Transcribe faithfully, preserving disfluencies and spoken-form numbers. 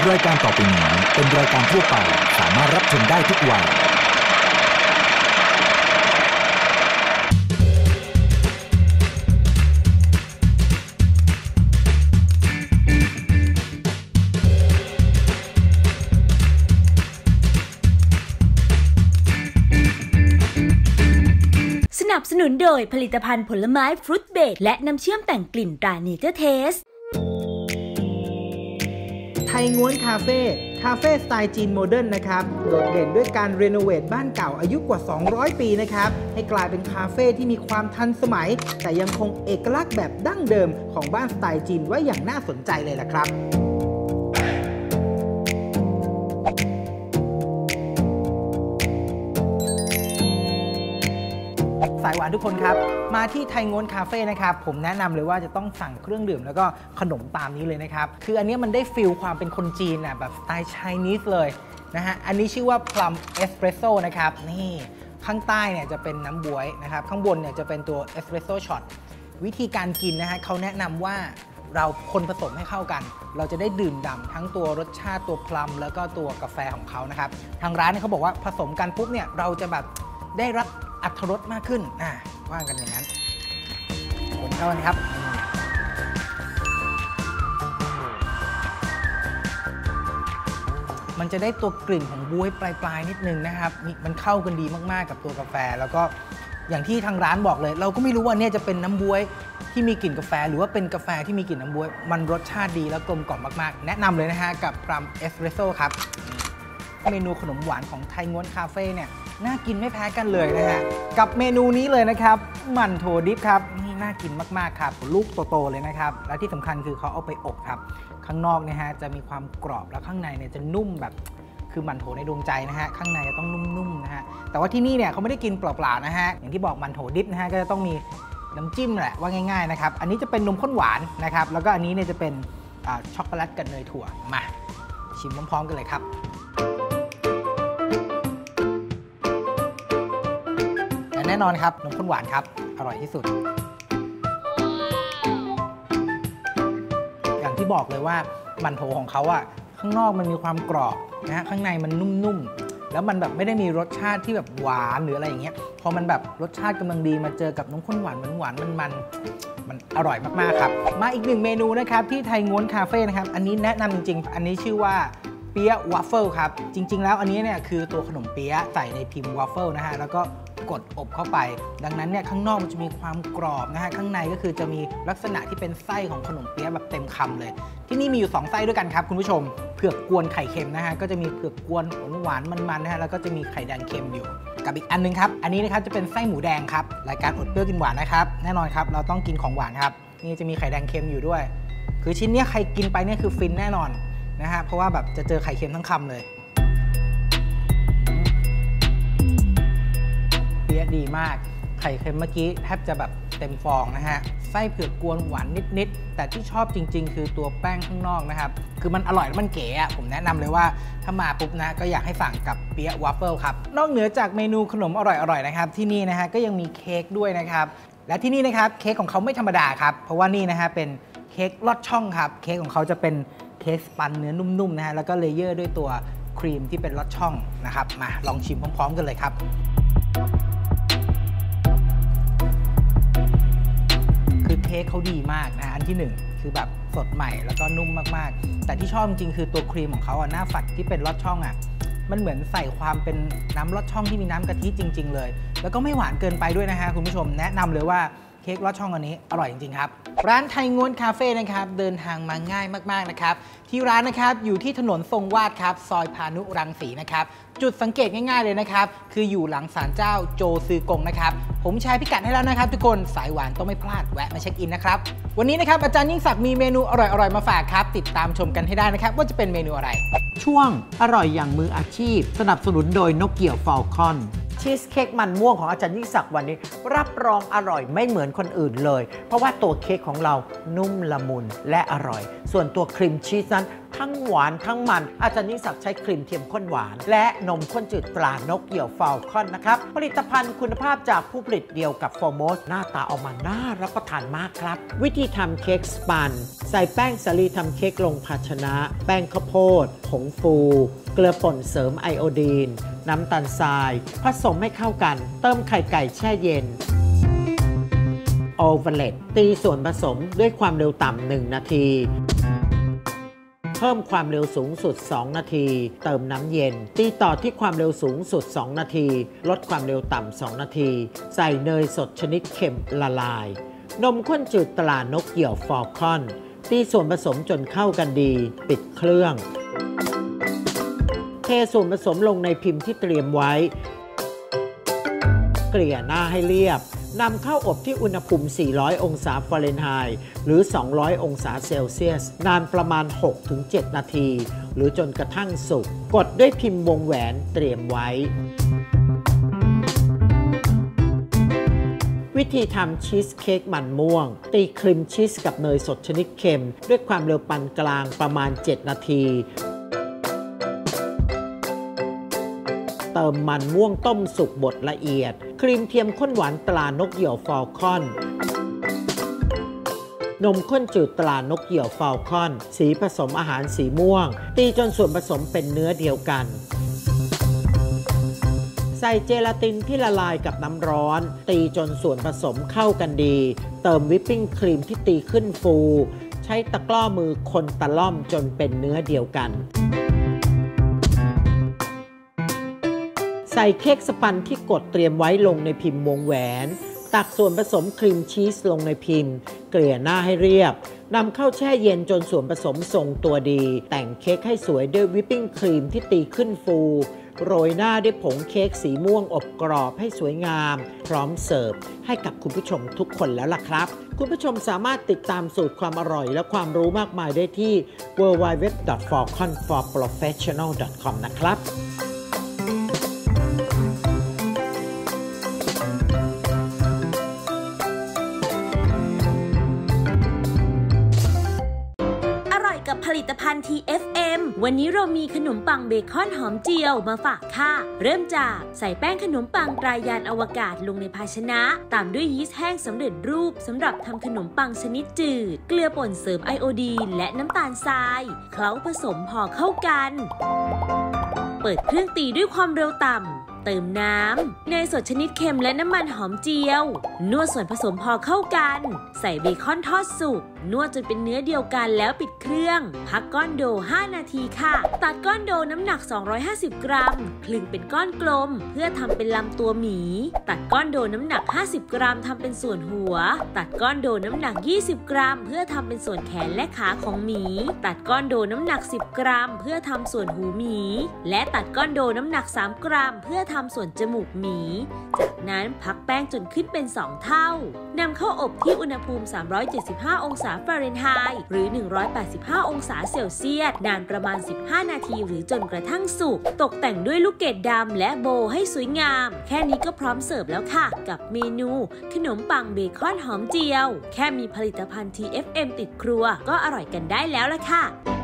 รายการต่อไปนี้เป็นรายการทั่วไปสามารถรับชมได้ทุกวัยสนับสนุนโดยผลิตภัณฑ์ผลไม้ฟรุตเบรดและน้ำเชื่อมแต่งกลิ่นตราเนเจอร์เทสไทยง้วนคาเฟ่คาเฟ่สไตล์จีนโมเดิร์นนะครับโดดเด่นด้วยการรีโนเวทบ้านเก่าอายุกว่าสองร้อยปีนะครับให้กลายเป็นคาเฟ่ที่มีความทันสมัยแต่ยังคงเอกลักษณ์แบบดั้งเดิมของบ้านสไตล์จีนไว้อย่างน่าสนใจเลยล่ะครับสายหวานทุกคนครับมาที่ไทยง้วนคาเฟ่นะครับผมแนะนำเลยว่าจะต้องสั่งเครื่องดื่มแล้วก็ขนมตามนี้เลยนะครับคืออันนี้มันได้ฟีลความเป็นคนจีนน่ะแบบสไตล์ไชนีสเลยนะฮะอันนี้ชื่อว่า Plum Espresso นะครับนี่ข้างใต้เนี่ยจะเป็นน้ำบ๊วยนะครับข้างบนเนี่ยจะเป็นตัว Espresso Shot วิธีการกินนะฮะเขาแนะนำว่าเราคนผสมให้เข้ากันเราจะได้ดื่มด่ำทั้งตัวรสชาติตัวพลัมแล้วก็ตัวกาแฟของเขานะครับทางร้านเนี่ยเขาบอกว่าผสมกันปุ๊บเนี่ยเราจะแบบได้รับอรรถรสมากขึ้นอ่าว่ากันอย่างนั้นคนเข้ากันครับมันจะได้ตัวกลิ่นของบ๊วยปลายๆนิดนึงนะครับมันเข้ากันดีมากๆกับตัวกาแฟแล้วก็อย่างที่ทางร้านบอกเลยเราก็ไม่รู้ว่าเนี่ยจะเป็นน้ำบ๊วยที่มีกลิ่นกาแฟหรือว่าเป็นกาแฟที่มีกลิ่นน้ำบ๊วยมันรสชาติดีแล้วกลมกล่อมมากๆแนะนำเลยนะฮะกับพลัมเอสเปรสโซ่ครับเมนูขนมหวานของไทยง้วนคาเฟ่เนี่ยน่ากินไม่แพ้กันเลยนะฮะกับเมนูนี้เลยนะครับหมั่นโถดิบครับนี่น่ากินมากๆครับลูกโตๆเลยนะครับและที่สำคัญคือเขาเอาไปอบครับข้างนอกนะฮะจะมีความกรอบแล้วข้างในเนี่ยจะนุ่มแบบคือหมั่นโถในดวงใจนะฮะข้างในจะต้องนุ่มๆนะฮะแต่ว่าที่นี่เนี่ยเขาไม่ได้กินเปล่าๆนะฮะอย่างที่บอกหมั่นโถดิบนะฮะก็จะต้องมีน้ำจิ้มแหละว่าง่ายๆนะครับอันนี้จะเป็นนมข้นหวานนะครับแล้วก็อันนี้เนี่ยจะเป็นช็อกโกแลตกับเนยถั่วมาชิมพร้อมๆกันเลยครับแน่นอนครับนมข้นหวานครับอร่อยที่สุดอย่างที่บอกเลยว่าหมั่นโถของเขาอะข้างนอกมันมีความกรอบนะฮะข้างในมันนุ่มๆแล้วมันแบบไม่ได้มีรสชาติที่แบบหวานหรืออะไรอย่างเงี้ยพอมันแบบรสชาติกำลังดีมาเจอกับนมข้นหวานหวานๆมันๆมันอร่อยมากๆครับมาอีกหนึ่งเมนูนะครับที่ไทยง้วนคาเฟ่นะครับอันนี้แนะนำจริงๆอันนี้ชื่อว่าเปี๊ยะวาฟเฟิลครับจริงๆแล้วอันนี้เนี่ยคือตัวขนมเปี๊ยะใส่ในพิมพ์วาฟเฟิลนะฮะแล้วก็กดอบเข้าไปดังนั้นเนี่ยข้างนอกมันจะมีความกรอบนะฮะข้างในก็คือจะมีลักษณะที่เป็นไส้ของขนมเปี๊ยะแบบเต็มคำเลยที่นี่มีอยู่สองไส้ด้วยกันครับคุณผู้ชมเผือกกวนไข่เค็มนะฮะก็จะมีเผือกกวนหวานมันๆนะฮะแล้วก็จะมีไข่แดงเค็มอยู่กับอีกอันนึงครับอันนี้นะครับจะเป็นไส้หมูแดงครับรายการอดเปรี้ยวกินหวานนะครับแน่นอนครับเราต้องกินของหวานครับนี่จะมีไข่แดงเค็มอยู่ด้วยคือชิ้นนี้ใครกินไปเนี่ยคือฟินแน่นอนนะฮะเพราะว่าแบบจะเจอไข่เค็มทั้งคำเลยเปี๊ยะดีมากไข่เค็มเมื่อกี้แทบจะแบบเต็มฟองนะฮะไส้เผือกกวนหวานนิดๆแต่ที่ชอบจริงๆคือตัวแป้งข้างนอกนะครับคือมันอร่อยและมันเก๋อะผมแนะนำเลยว่าถ้ามาปุ๊บนะก็อยากให้สั่งกับเปี๊ยะวาฟเฟิลครับนอกเหนือจากเมนูขนมอร่อยๆนะครับที่นี่นะฮะก็ยังมีเค้กด้วยนะครับและที่นี่นะครับเค้กของเขาไม่ธรรมดาครับเพราะว่านี่นะฮะเป็นเค้กลอดช่องครับเค้กของเขาจะเป็นเค้กสปันเนื้อนุ่มๆนะฮะแล้วก็เลเยอร์ด้วยตัวครีมที่เป็นลอดช่องนะครับมาลองชิมพร้อมๆกันเลยครับคือเค้กเขาดีมากนะอันที่หนึ่งคือแบบสดใหม่แล้วก็นุ่มมากๆแต่ที่ชอบจริงๆคือตัวครีมของเขาอ่ะหน้าฝัดที่เป็นลอดช่องอ่ะมันเหมือนใส่ความเป็นน้ำลอดช่องที่มีน้ำกะทิจริงๆเลยแล้วก็ไม่หวานเกินไปด้วยนะฮะคุณผู้ชมแนะนำเลยว่าเค้กลอดช่องอันนี้อร่อยจริงๆครับร้านไทยง้วนคาเฟ่นะครับเดินทางมาง่ายมากๆนะครับที่ร้านนะครับอยู่ที่ถนนทรงวาดครับซอยพานุรังสีนะครับจุดสังเกตง่ายๆเลยนะครับคืออยู่หลังศาลเจ้าโจซือกงนะครับผมแชร์พิกัดให้แล้วนะครับทุกคนสายหวานต้องไม่พลาดแวะมาเช็คอินนะครับวันนี้นะครับอาจารย์ยิ่งศักดิ์มีเมนูอร่อยๆมาฝากครับติดตามชมกันให้ได้นะครับว่าจะเป็นเมนูอะไรช่วงอร่อยอย่างมืออาชีพสนับสนุนโดยนกเกี่ยวฟอลคอนชีสเค้กมันม่วงของอาจารย์ยิ่งศักดิ์วันนี้รับรองอร่อยไม่เหมือนคนอื่นเลยเพราะว่าตัวเค้กของเรานุ่มละมุนและอร่อยส่วนตัวครีมชีสนั้นทั้งหวานทั้งมันอาจารย์ยิ่งศักดิ์ใช้ครีมเทียมข้นหวานและนมข้นจืดตรานกเหี่ยวฟาลคอนนะครับผลิตภัณฑ์คุณภาพจากผู้ผลิตเดียวกับโฟร์โมสหน้าตาออกมาน่ารับประทานมากครับวิธีทำเค้กสปันใส่แป้งสาลีทำเค้กลงภาชนะแป้งข้าวโพดผงฟูเกลือป่นเสริมไอโอดีนน้ำตาลทรายผสมให้เข้ากันเติมไข่ไก่แช่เย็นโอเวอร์เลตตีส่วนผสมด้วยความเร็วต่ำหนึ่งนาทีเพิ่มความเร็วสูงสุดสองนาทีเติมน้ำเย็นตีต่อที่ความเร็วสูงสุดสองนาทีลดความเร็วต่ำสองนาทีใส่เนยสดชนิดเค็มละลายนมข้นจืดตรานกเหี่ยวฟาลคอนตีส่วนผสมจนเข้ากันดีปิดเครื่องเทส่วนผสมลงในพิมพ์ที่เตรียมไว้เกลี่ยหน้าให้เรียบนำเข้าอบที่อุณหภูมิสี่ร้อยองศาฟาเรนไฮต์หรือสองร้อยองศาเซลเซียสนานประมาณ หกถึงเจ็ด นาทีหรือจนกระทั่งสุกกดด้วยพิมพ์วงแหวนเตรียมไว้วิธีทำชีสเค้กมันม่วงตีครีมชีสกับเนยสดชนิดเค็มด้วยความเร็วปานกลางประมาณเจ็ดนาทีเติมมันม่วงต้มสุกบดละเอียดครีมเทียมข้นหวานตรานกเหี่ยวฟาลคอนนมข้นจืดตรานกเหี่ยวฟาลคอนสีผสมอาหารสีม่วงตีจนส่วนผสมเป็นเนื้อเดียวกันใส่เจลาตินที่ละลายกับน้ำร้อนตีจนส่วนผสมเข้ากันดีเติมวิปปิ้งครีมที่ตีขึ้นฟูใช้ตะกร้อมือคนตะล่อมจนเป็นเนื้อเดียวกันใส่เค้กสปันที่กดเตรียมไว้ลงในพิมพ์วงแหวนตักส่วนผสมครีมชีสลงในพิมพ์เกลี่ยหน้าให้เรียบนำเข้าแช่เย็นจนส่วนผสมทรงตัวดีแต่งเค้กให้สวยด้วยวิปปิ้งครีมที่ตีขึ้นฟูโรยหน้าด้วยผงเค้กสีม่วงอบกรอบให้สวยงามพร้อมเสิร์ฟให้กับคุณผู้ชมทุกคนแล้วล่ะครับคุณผู้ชมสามารถติดตามสูตรความอร่อยและความรู้มากมายได้ที่ ดับเบิลยู ดับเบิลยู ดับเบิลยู ดอท ฟาลคอน ฟอร์ โปรเฟสชั่นอล ดอท คอม นะครับกับผลิตภัณฑ์ ที เอฟ เอ็ม วันนี้เรามีขนมปังเบคอนหอมเจียวมาฝากค่ะเริ่มจากใส่แป้งขนมปังตรายานอวกาศลงในภาชนะตามด้วยยีสต์แห้งสำเร็จรูปสำหรับทำขนมปังชนิดจืดเกลือป่นเสริมไอโอดีนและน้ำตาลทรายเคล้าผสมพอเข้ากันเปิดเครื่องตีด้วยความเร็วต่ำเติมน้ำเนยสดชนิดเค็มและน้ำมันหอมเจียวนวดส่วนผสมพอเข้ากันใส่เบคอนทอดสุกนวดจนเป็นเนื้อเดียวกันแล้วปิดเครื่องพักก้อนโดห้านาทีค่ะตัดก้อนโดน้ำหนักสองร้อยห้าสิบกรัมคลึงเป็นก้อนกลมเพื่อทำเป็นลำตัวหมีตัดก้อนโดน้ำหนักห้าสิบกรัมทำเป็นส่วนหัวตัดก้อนโดน้ำหนักยี่สิบกรัมเพื่อทำเป็นส่วนแขนและขาของหมีตัดก้อนโดน้ำหนักสิบกรัมเพื่อทำส่วนหูหมีและตัดก้อนโดน้ำหนักสามกรัมเพื่อทำส่วนจมูกหมีจากนั้นพักแป้งจนขึ้นเป็นสองเท่านำเข้าอบที่อุณหภูมิสามร้อยเจ็ดสิบห้าองศาฟาเรนไฮต์หรือหนึ่งร้อยแปดสิบห้าองศาเซลเซียสนานประมาณสิบห้านาทีหรือจนกระทั่งสุกตกแต่งด้วยลูกเกดดำและโบว์ให้สวยงามแค่นี้ก็พร้อมเสิร์ฟแล้วค่ะกับเมนูขนมปังเบคอนหอมเจียวแค่มีผลิตภัณฑ์ ที เอฟ เอ็ม ติดครัวก็อร่อยกันได้แล้วล่ะค่ะ